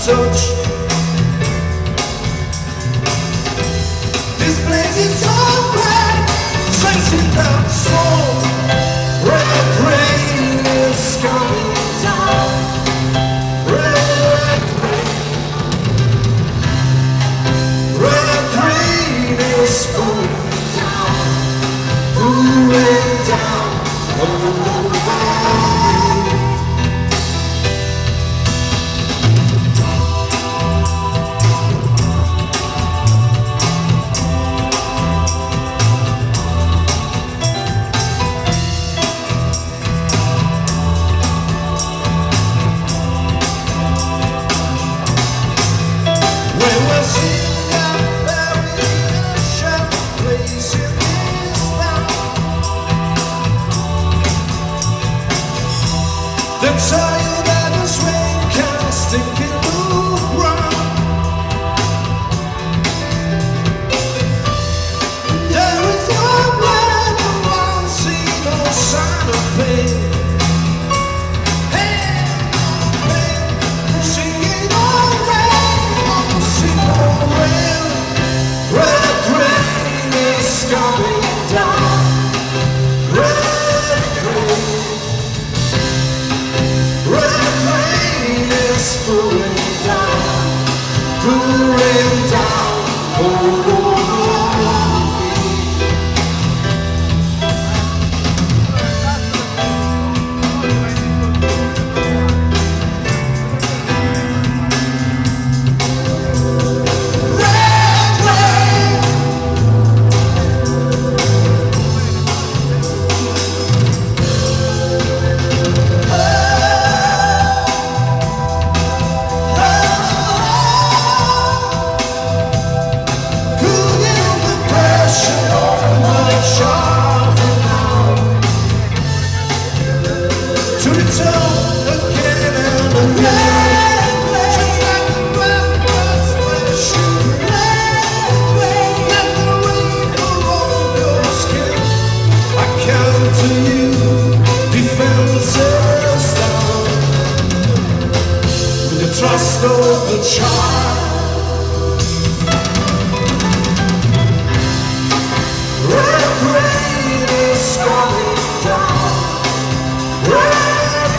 touch. This place is so bright, sensing that soul. Red rain is coming down. Red rain is falling down, pouring down over me. They tell you that this rain can't stick in the ground. There is no man around, see no sign of pain. Hey, pain, singing no rain, won't see no rain. Red rain is coming down. Red rain. Pouring down, pouring down all over me. Red rain. To return again and again, just like the breath flesh. Let the rain fall on your skin. I count to you, defenses down. With the trust of the child. Red rain is coming down. Red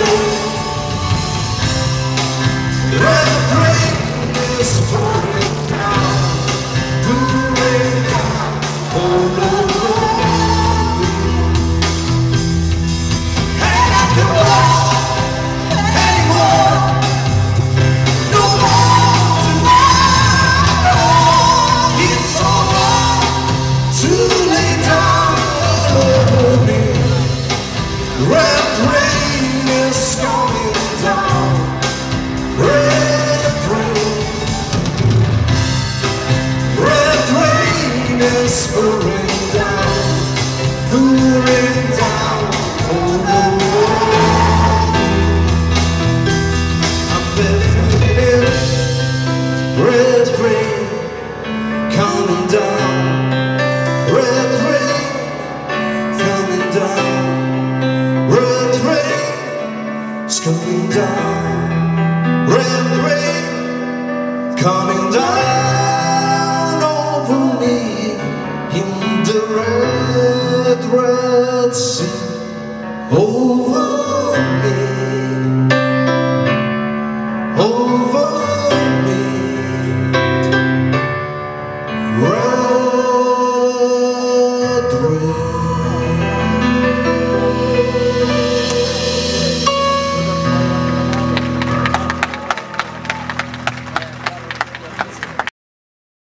rain is pouring down, pouring down all over me. And I can watch anymore, no more tonight. It's so hard to lay down all over me. Red rain is coming down. Red rain is pouring down, pouring down all over me. I'm feeling red rain coming down. Red rain coming down. Red rain is coming down. Red rain coming down over me in the red sea over me.